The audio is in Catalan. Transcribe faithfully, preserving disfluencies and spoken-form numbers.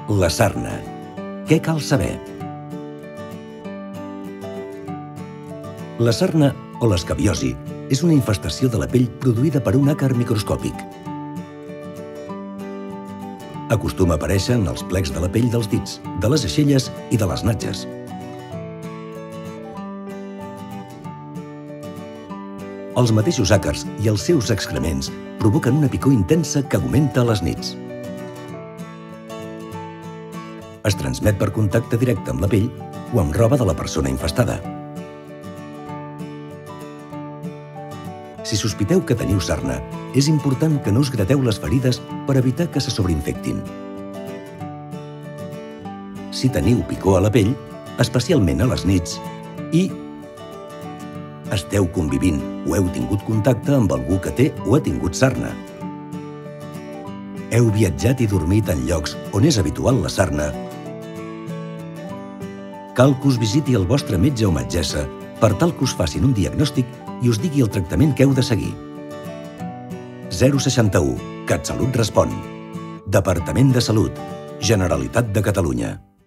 La sarna. Què cal saber? La sarna, o l'escabiosi, és una infestació de la pell produïda per un àcar microscòpic. Acostuma a aparèixer en els plecs de la pell dels dits, de les aixelles i de les natges. Els mateixos àcars i els seus excrements provoquen una picor intensa que augmenta a les nits. Es transmet per contacte directe amb la pell o amb roba de la persona infestada. Si sospiteu que teniu sarna, és important que no us grateu les ferides per evitar que se sobreinfectin. Si teniu picor a la pell, especialment a les nits, i esteu convivint o heu tingut contacte amb algú que té o ha tingut sarna, heu viatjat i dormit en llocs on és habitual la sarna, cal que us visiti el vostre metge o metgessa per tal que us facin un diagnòstic i us digui el tractament que heu de seguir. zero seixanta-u. CatSalut respon. Departament de Salut. Generalitat de Catalunya.